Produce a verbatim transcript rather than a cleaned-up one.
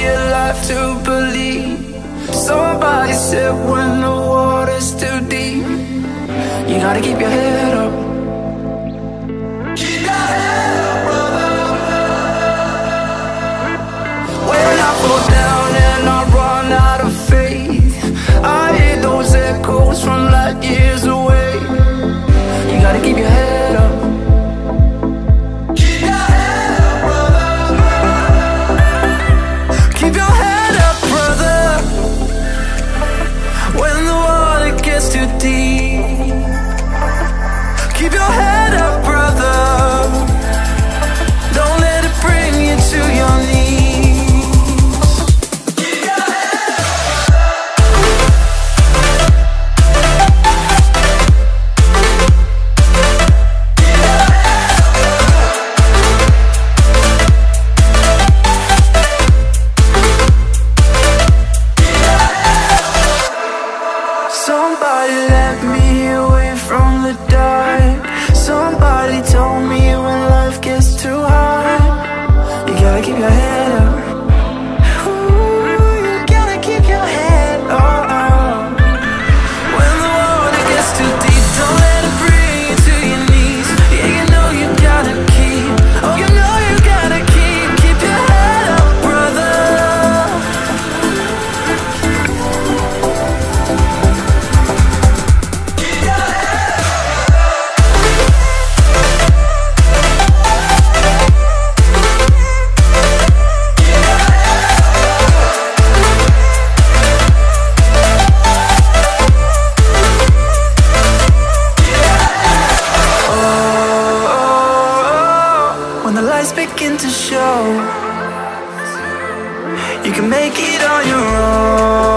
your life to believe. Somebody said when the water's too deep, you gotta keep your head up. Keep your head up, brother. When I fall down and I run out of faith, I hear those echoes from light years away. You gotta keep your head up. Keep your head up, brother. Keep your head up, brother. When the water gets too deep, keep your head up, brother. Don't let it bring you to your knees. Keep your head up. Somebody let me away from the dark. Somebody told me when life gets too hard, you gotta keep your head up. Ooh, you gotta keep your head up. When the water gets too deep, don't let it bring you to your knees. Yeah, you know you gotta keep, oh, you know you gotta keep, keep your head up, brother. When the lights begin to show, you can make it on your own.